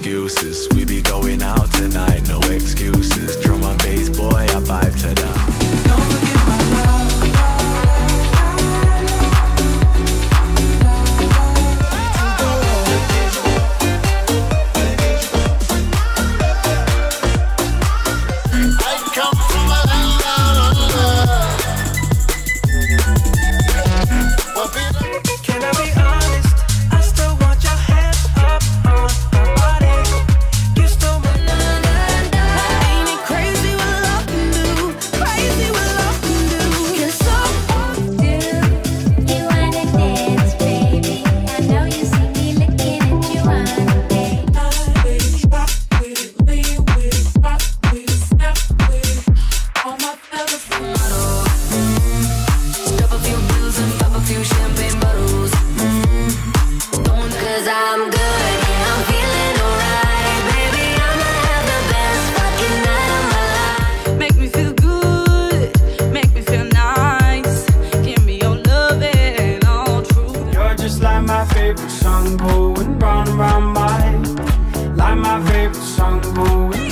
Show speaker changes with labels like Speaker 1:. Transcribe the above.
Speaker 1: excuses. We be going out tonight, no excuses. Drum and bass, boy, I vibe to that. Don't forget my love.
Speaker 2: Like my favorite song going